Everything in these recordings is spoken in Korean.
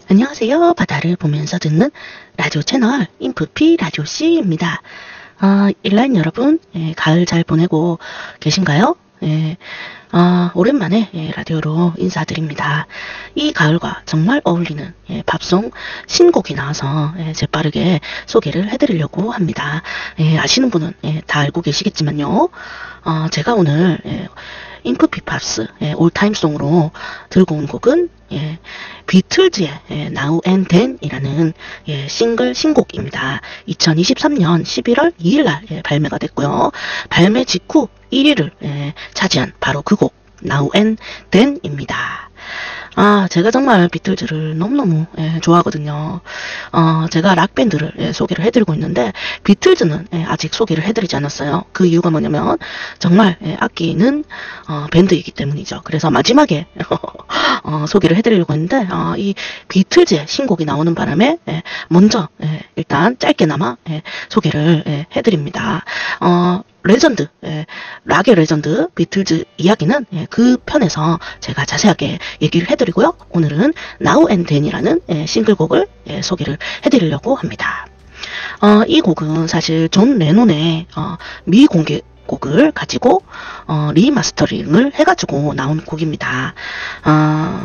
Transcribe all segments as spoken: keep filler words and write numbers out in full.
안녕하세요. 바다를 보면서 듣는 라디오 채널 인프피 라디오씨입니다. 아, 일라인 여러분, 예, 가을 잘 보내고 계신가요? 예, 아, 오랜만에 예, 라디오로 인사드립니다. 이 가을과 정말 어울리는 예, 팝송 신곡이 나와서 예, 재빠르게 소개를 해드리려고 합니다. 예, 아시는 분은 예, 다 알고 계시겠지만요. 어, 제가 오늘 예, 인프피 팝스 예, 올타임송으로 들고 온 곡은 예, 비틀즈의 예, Now and Then 이라는 예, 싱글 신곡입니다. 이천이십삼년 십일월 이일날 예, 발매가 됐고요. 발매 직후 일 위를 예, 차지한 바로 그 곡 Now and Then 입니다. 아, 제가 정말 비틀즈를 너무너무 예, 좋아하거든요. 어, 제가 락밴드를 예, 소개를 해드리고 있는데 비틀즈는 예, 아직 소개를 해드리지 않았어요. 그 이유가 뭐냐면 정말 예, 아끼는 어, 밴드이기 때문이죠. 그래서 마지막에 어, 소개를 해드리려고 했는데 어, 이 비틀즈의 신곡이 나오는 바람에 예, 먼저 예, 일단 짧게나마 예, 소개를 예, 해드립니다. 어, 레전드, 예, 락의 레전드 비틀즈 이야기는 예, 그 편에서 제가 자세하게 얘기를 해드리고요. 오늘은 Now and Then이라는 예, 싱글곡을 예, 소개를 해드리려고 합니다. 어, 이 곡은 사실 존 레논의 어, 미공개 곡을 가지고 어, 리마스터링을 해가지고 나온 곡입니다. 어,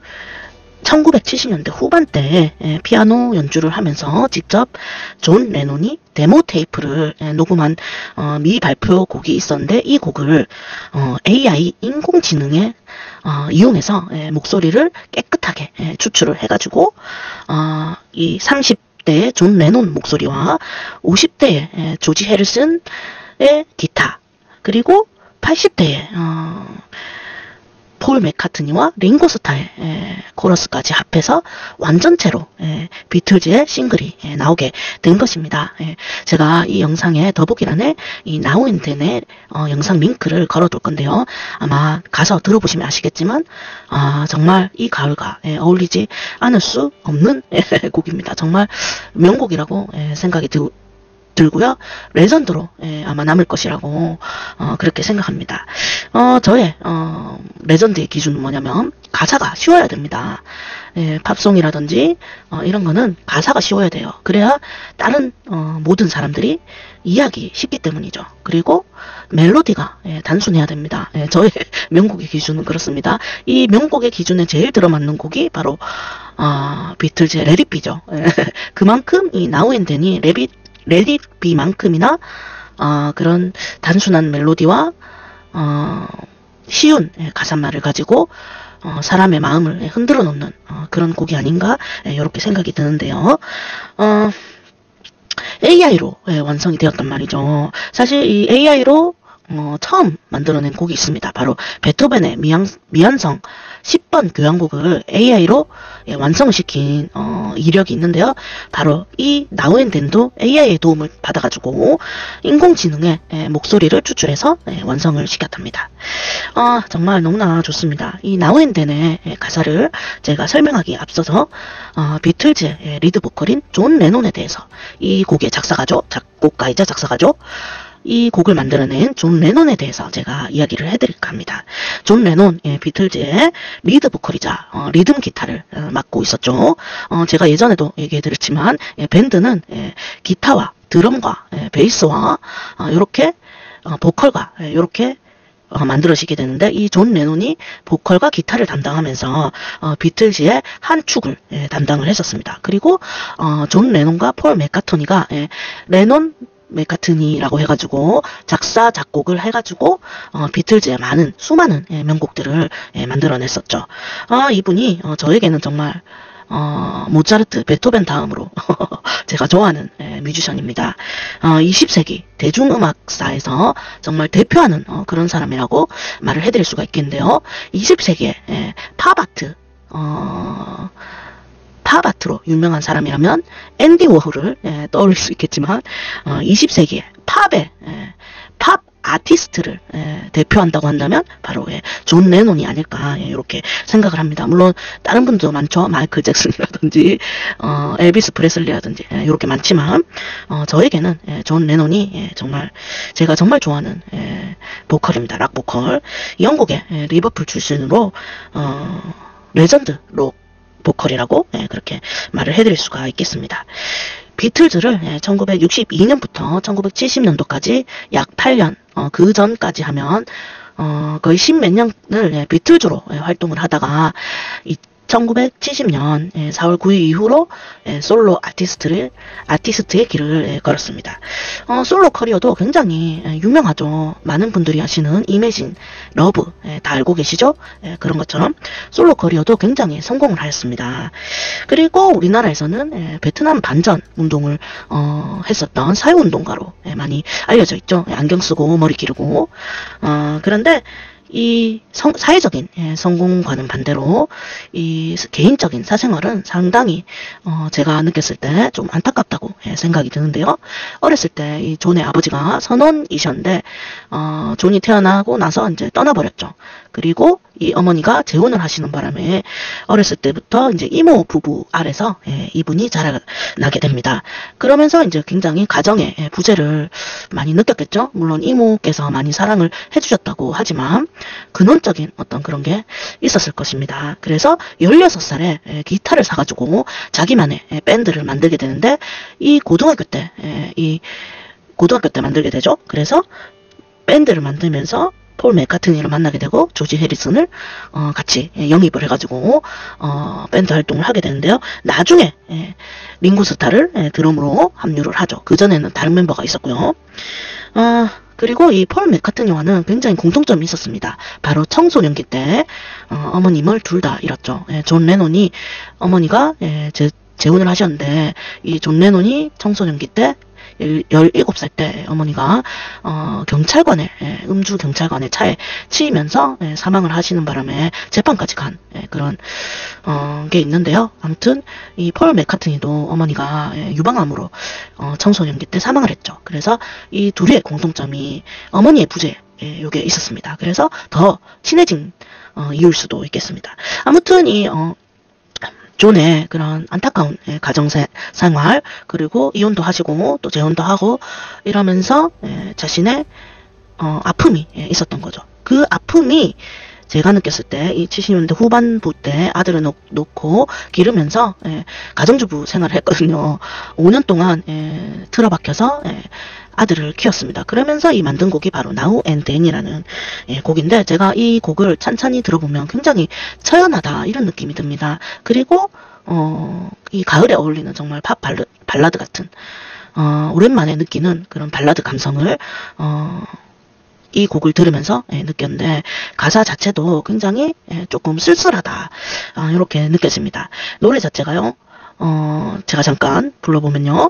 천구백칠십년대 후반때 예, 피아노 연주를 하면서 직접 존 레논이 데모 테이프를 예, 녹음한 어, 미발표 곡이 있었는데 이 곡을 어, 에이아이 인공지능에 어, 이용해서 예, 목소리를 깨끗하게 예, 추출을 해가지고 어, 이 삼십대의 존 레논 목소리와 오십대의 예, 조지 해리슨의 기타 그리고 팔십대의 어, 폴 맥카트니와 링고 스타의 에, 코러스까지 합해서 완전체로 에, 비틀즈의 싱글이 에, 나오게 된 것입니다. 에, 제가 이 영상에 더보기란에 이 Now and Then의 어, 영상 링크를 걸어둘 건데요. 아마 가서 들어보시면 아시겠지만 아, 정말 이 가을과 에, 어울리지 않을 수 없는 에, 곡입니다. 정말 명곡이라고 에, 생각이 들 들고요. 레전드로 예, 아마 남을 것이라고 어, 그렇게 생각합니다. 어, 저의 어, 레전드의 기준은 뭐냐면 가사가 쉬워야 됩니다. 예, 팝송이라든지 어, 이런 거는 가사가 쉬워야 돼요. 그래야 다른 어, 모든 사람들이 이해하기 쉽기 때문이죠. 그리고 멜로디가 예, 단순해야 됩니다. 예, 저의 명곡의 기준은 그렇습니다. 이 명곡의 기준에 제일 들어맞는 곡이 바로 어, 비틀즈의 Let It Be죠. 예, 그만큼 이 Now and Then이 랩이 레디비만큼이나 어, 그런 단순한 멜로디와 어, 쉬운 예, 가사말을 가지고 어, 사람의 마음을 예, 흔들어 놓는 어, 그런 곡이 아닌가 예, 이렇게 생각이 드는데요. 어, 에이아이로 예, 완성이 되었단 말이죠. 사실 이 에이아이로 어, 처음 만들어낸 곡이 있습니다. 바로 베토벤의 미양, 미완성 십 번 교향곡을 에이아이로 예, 완성을 시킨 어, 이력이 있는데요. 바로 이 Now and Then도 에이아이의 도움을 받아가지고 인공지능의 예, 목소리를 추출해서 예, 완성을 시켰답니다. 아, 정말 너무나 좋습니다. 이 Now and Then의 예, 가사를 제가 설명하기에 앞서서 어, 비틀즈의 예, 리드 보컬인 존 레논에 대해서 이 곡의 작사가죠. 작곡가이자 작사가죠. 이 곡을 만들어낸 존 레논에 대해서 제가 이야기를 해드릴까 합니다. 존 레논, 예, 비틀즈의 리드 보컬이자 어, 리듬 기타를 어, 맡고 있었죠. 어, 제가 예전에도 얘기해드렸지만 예, 밴드는 예, 기타와 드럼과 예, 베이스와 어, 이렇게 어, 보컬과 이렇게 어, 만들어지게 되는데 이 존 레논이 보컬과 기타를 담당하면서 어, 비틀즈의 한 축을 예, 담당을 했었습니다. 그리고 어, 존 레논과 폴 맥카트니가 예, 레논 맥카트니라고 해가지고 작사 작곡을 해가지고 어, 비틀즈의 많은 수많은 예, 명곡들을 예, 만들어냈었죠. 아, 이분이 어, 저에게는 정말 어, 모차르트, 베토벤 다음으로 제가 좋아하는 예, 뮤지션입니다. 어, 이십 세기 대중음악사에서 정말 대표하는 어, 그런 사람이라고 말을 해드릴 수가 있겠는데요. 이십 세기의 예, 팝아트 어, 팝아트로 유명한 사람이라면 앤디 워홀을 예, 떠올릴 수 있겠지만 어, 이십 세기의 팝의 예, 팝 아티스트를 예, 대표한다고 한다면 바로 예, 존 레논이 아닐까 예, 이렇게 생각을 합니다. 물론 다른 분도 많죠. 마이클 잭슨이라든지 어, 엘비스 프레슬리라든지 예, 이렇게 많지만 어, 저에게는 예, 존 레논이 예, 정말 제가 정말 좋아하는 예, 보컬입니다. 락 보컬. 이 영국의 예, 리버풀 출신으로 어, 레전드 록 보컬이라고 예, 그렇게 말을 해드릴 수가 있겠습니다. 비틀즈를 예, 천구백육십이 년부터 천구백칠십 년도까지 약 팔 년 어, 그 전까지 하면 어, 거의 십몇 년을 예, 비틀즈로 예, 활동을 하다가 이 천구백칠십 년 예, 사월 구일 이후로 예, 솔로 아티스트를 아티스트의 길을 예, 걸었습니다. 어, 솔로 커리어도 굉장히 예, 유명하죠. 많은 분들이 아시는 이매진, 러브 예, 다 알고 계시죠? 예, 그런 것처럼 솔로 커리어도 굉장히 성공을 하였습니다. 그리고 우리나라에서는 예, 베트남 반전 운동을 어, 했었던 사회운동가로 예, 많이 알려져 있죠. 예, 안경 쓰고 머리 기르고 어, 그런데 이 성, 사회적인 예, 성공과는 반대로 이 개인적인 사생활은 상당히 어, 제가 느꼈을 때 좀 안타깝다고 예, 생각이 드는데요. 어렸을 때 이 존의 아버지가 선원이셨는데 어, 존이 태어나고 나서 이제 떠나버렸죠. 그리고 이 어머니가 재혼을 하시는 바람에 어렸을 때부터 이제 이모 부부 아래서 예, 이분이 자라나게 됩니다. 그러면서 이제 굉장히 가정의 예, 부재를 많이 느꼈겠죠. 물론 이모께서 많이 사랑을 해주셨다고 하지만 근원적인 어떤 그런 게 있었을 것입니다. 그래서 열여섯 살에 예, 기타를 사가지고 자기만의 예, 밴드를 만들게 되는데 이 고등학교 때, 예, 이 고등학교 때 만들게 되죠. 그래서 밴드를 만들면서 폴 맥카트니를 만나게 되고 조지 해리슨을 어, 같이 예, 영입을 해가지고 어, 밴드 활동을 하게 되는데요. 나중에 예, 링고스타를 예, 드럼으로 합류를 하죠. 그전에는 다른 멤버가 있었고요. 어, 그리고 이 폴 맥카트니와는 굉장히 공통점이 있었습니다. 바로 청소년기 때 어, 어머님을 둘 다 잃었죠. 예, 존 레논이 어머니가 예, 재, 재혼을 하셨는데 이 존 레논이 청소년기 때 열일곱 살 때 어머니가 어, 경찰관의 예, 음주 경찰관의 차에 치이면서 예, 사망을 하시는 바람에 재판까지 간 예, 그런 어, 게 있는데요. 아무튼 이 폴 맥카트니도 어머니가 예, 유방암으로 어, 청소년기 때 사망을 했죠. 그래서 이 둘의 공통점이 어머니의 부재 예, 요게 있었습니다. 그래서 더 친해진 어, 이유일 수도 있겠습니다. 아무튼 이 어, 존의 그런 안타까운 예, 가정생활 그리고 이혼도 하시고 또 재혼도 하고 이러면서 예, 자신의 어, 아픔이 예, 있었던 거죠. 그 아픔이 제가 느꼈을 때 이 칠십 년대 후반부 때 아들을 놓, 놓고 기르면서 예, 가정주부 생활을 했거든요. 오 년 동안 예, 틀어박혀서 예, 아들을 키웠습니다. 그러면서 이 만든 곡이 바로 Now and Then이라는 예, 곡인데 제가 이 곡을 찬찬히 들어보면 굉장히 처연하다 이런 느낌이 듭니다. 그리고 어, 이 가을에 어울리는 정말 팝 발르, 발라드 같은 어, 오랜만에 느끼는 그런 발라드 감성을 어, 이 곡을 들으면서 예, 느꼈는데 가사 자체도 굉장히 예, 조금 쓸쓸하다 아, 이렇게 느껴집니다. 노래 자체가요. 어, 제가 잠깐 불러보면요.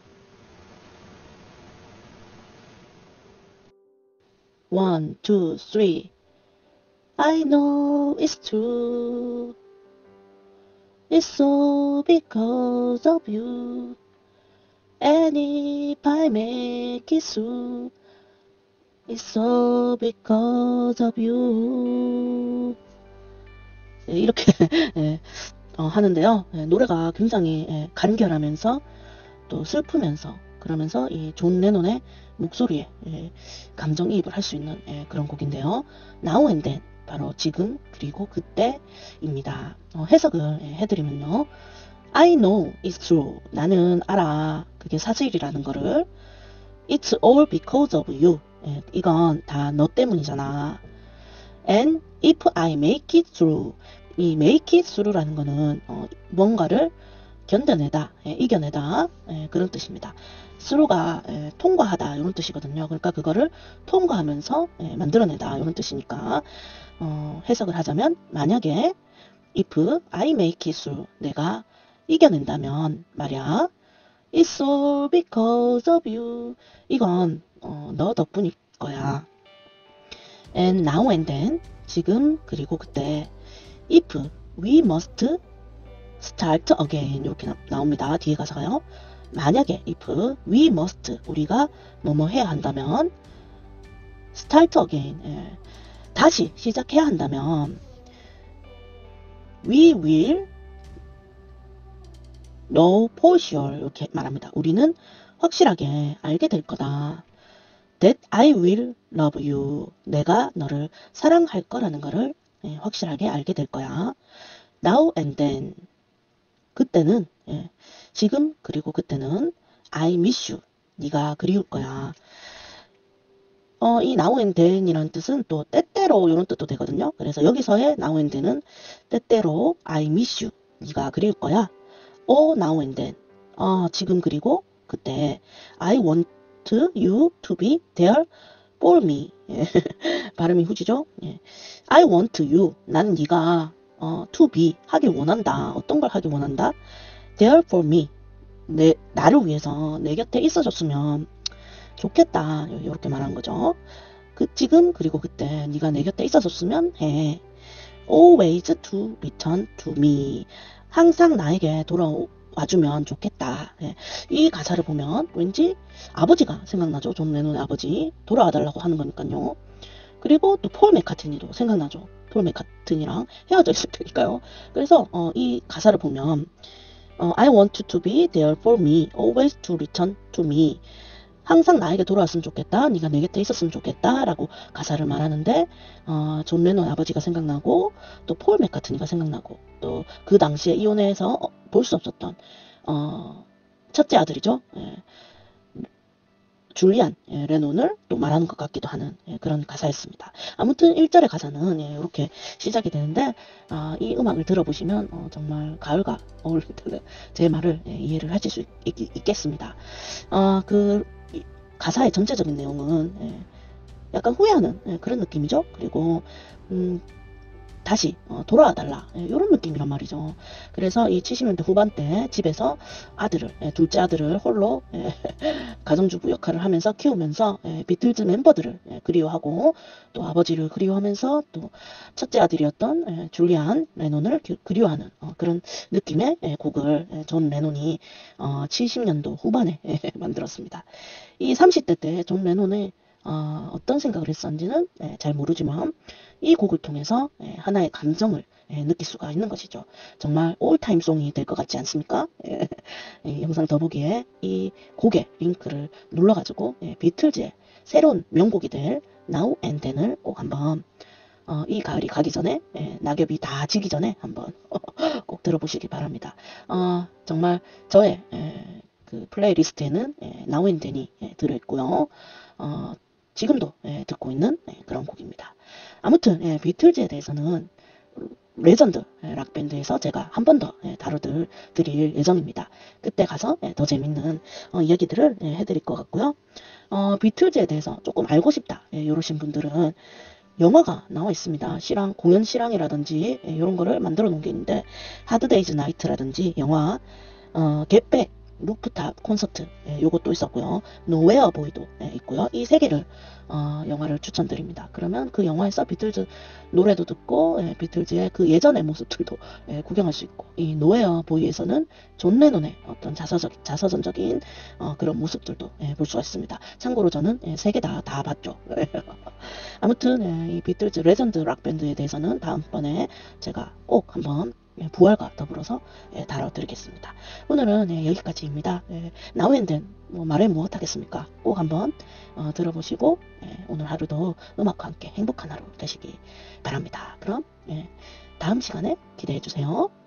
One, two, three. I know it's true. It's all because of you. And if I make it through, it's all because of you. 네, 이렇게 예, 어, 하는데요. 예, 노래가 굉장히 예, 간결하면서 또 슬프면서 그러면서 이 존 레논의 목소리에 예, 감정이입을 할 수 있는 예, 그런 곡인데요. Now and Then 바로 지금 그리고 그때입니다. 어, 해석을 예, 해드리면요. I know it's true. 나는 알아. 그게 사실이라는 거를. It's all because of you. 예, 이건 다 너 때문이잖아. And if I make it through. 이 make it through라는 거는 어, 뭔가를 견뎌내다, 예, 이겨내다 예, 그런 뜻입니다. through가 예, 통과하다 이런 뜻이거든요. 그러니까 그거를 통과하면서 예, 만들어내다 이런 뜻이니까 어, 해석을 하자면 만약에 if I make it through 내가 이겨낸다면 말이야 It's all because of you 이건 어, 너 덕분일 거야. And now and then 지금 그리고 그때 if we must start again 이렇게 나, 나옵니다. 뒤에 가사가요. 만약에 if we must 우리가 뭐뭐 해야 한다면 start again 예, 다시 시작해야 한다면 we will know for sure 이렇게 말합니다. 우리는 확실하게 알게 될 거다. That I will love you 내가 너를 사랑할 거라는 거를 예, 확실하게 알게 될 거야. Now and then 그때는 예, 지금 그리고 그때는 I miss you. 네가 그리울 거야. 어, 이 now and then이라는 뜻은 또 때때로 이런 뜻도 되거든요. 그래서 여기서의 now and then은 때때로 I miss you. 네가 그리울 거야. or now and then. 어, 지금 그리고 그때 I want you to be there for me. 예. 발음이 후지죠? 예. I want you. 나는 네가 어, to be 하길 원한다. 어떤 걸 하길 원한다? There for me. 내 나를 위해서 내 곁에 있어줬으면 좋겠다. 이렇게 말하는 거죠. 그 지금 그리고 그때 네가 내 곁에 있어줬으면 해. Always to return to me. 항상 나에게 돌아와주면 좋겠다. 예. 이 가사를 보면 왠지 아버지가 생각나죠. 존 레논의 아버지. 돌아와달라고 하는 거니까요. 그리고 또 폴 맥카트니도 생각나죠. 폴 맥카트니랑 헤어져 있을 테니까요. 그래서 어, 이 가사를 보면 어, I want to be there for me, always to return to me. 항상 나에게 돌아왔으면 좋겠다. 네가 내 곁에 있었으면 좋겠다. 라고 가사를 말하는데 어, 존 레논 아버지가 생각나고 또 폴 맥카트니가 생각나고 또 그 당시에 이혼해서 어, 볼 수 없었던 어, 첫째 아들이죠. 예. 줄리안 예, 레논을 또 말하는 것 같기도 하는 예, 그런 가사였습니다. 아무튼 일 절의 가사는 예, 이렇게 시작이 되는데 어, 이 음악을 들어보시면 어, 정말 가을과 어울리는 제 말을 예, 이해를 하실 수 있, 있, 있겠습니다. 어, 그 가사의 전체적인 내용은 예, 약간 후회하는 예, 그런 느낌이죠. 그리고 음, 다시 어, 돌아와 달라 예, 이런 느낌이란 말이죠. 그래서 이 칠십 년대 후반 때 집에서 아들을 예, 둘째 아들을 홀로 예, 가정주부 역할을 하면서 키우면서 예, 비틀즈 멤버들을 예, 그리워하고 또 아버지를 그리워하면서 또 첫째 아들이었던 예, 줄리안 레논을 기, 그리워하는 어, 그런 느낌의 예, 곡을 예, 존 레논이 어, 칠십 년도 후반에 예, 만들었습니다. 이 삼십 대 때 존 레논의 어, 어떤 생각을 했었는지는 예, 잘 모르지만 이 곡을 통해서 예, 하나의 감정을 예, 느낄 수가 있는 것이죠. 정말 올타임 송이 될 것 같지 않습니까? 예, 이 영상 더보기에 이 곡의 링크를 눌러가지고 예, 비틀즈의 새로운 명곡이 될 Now and Then을 꼭 한번 어, 이 가을이 가기 전에 예, 낙엽이 다 지기 전에 한번 꼭 들어보시기 바랍니다. 어, 정말 저의 예, 그 플레이리스트에는 예, Now and Then이 예, 들어있고요. 어, 지금도 예, 듣고 있는 예, 그런 곡입니다. 아무튼 예, 비틀즈에 대해서는 레전드 예, 락밴드에서 제가 한 번 더 예, 다뤄드릴 예정입니다. 그때 가서 예, 더 재밌는 어, 이야기들을 예, 해드릴 것 같고요. 어, 비틀즈에 대해서 조금 알고 싶다 예, 이러신 분들은 영화가 나와 있습니다. 실황, 공연 실황이라든지 예, 이런 거를 만들어 놓은 게 있는데 하드데이즈 나이트라든지 영화 어, 겟백 루프탑 콘서트 예, 요것도 있었고요. 노웨어 보이도 예, 있고요. 이 세 개를 어, 영화를 추천드립니다. 그러면 그 영화에서 비틀즈 노래도 듣고 예, 비틀즈의 그 예전의 모습들도 예, 구경할 수 있고 이 노웨어 보이에서는 존 레논의 어떤 자서적, 자서전적인 어, 그런 모습들도 예, 볼 수가 있습니다. 참고로 저는 예, 세 개 다 다 봤죠. 아무튼 예, 이 비틀즈 레전드 락밴드에 대해서는 다음번에 제가 꼭 한번 예, 부활과 더불어서 예, 다뤄드리겠습니다. 오늘은 예, 여기까지입니다. 예, Now and Then 뭐 말해 무엇하겠습니까? 꼭 한번 어, 들어보시고 예, 오늘 하루도 음악과 함께 행복한 하루 되시기 바랍니다. 그럼 예, 다음 시간에 기대해 주세요.